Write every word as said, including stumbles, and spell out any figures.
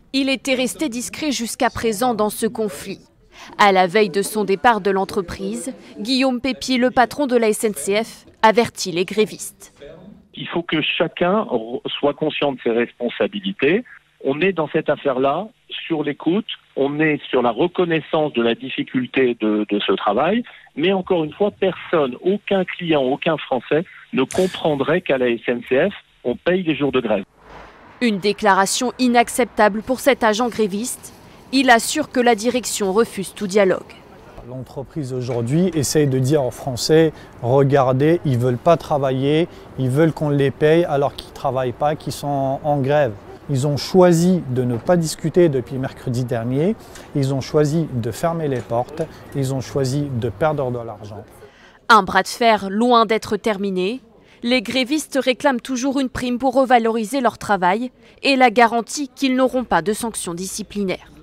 Il était resté discret jusqu'à présent dans ce conflit. À la veille de son départ de l'entreprise, Guillaume Pépier, le patron de la S N C F, avertit les grévistes. Il faut que chacun soit conscient de ses responsabilités. On est dans cette affaire-là sur l'écoute, on est sur la reconnaissance de la difficulté de, de ce travail, mais encore une fois, personne, aucun client, aucun Français ne comprendrait qu'à la S N C F, on paye les jours de grève. Une déclaration inacceptable pour cet agent gréviste. Il assure que la direction refuse tout dialogue. L'entreprise aujourd'hui essaye de dire aux Français, regardez, ils ne veulent pas travailler, ils veulent qu'on les paye alors qu'ils ne travaillent pas, qu'ils sont en grève. Ils ont choisi de ne pas discuter depuis mercredi dernier, ils ont choisi de fermer les portes, ils ont choisi de perdre de l'argent. Un bras de fer loin d'être terminé. Les grévistes réclament toujours une prime pour revaloriser leur travail et la garantie qu'ils n'auront pas de sanctions disciplinaires.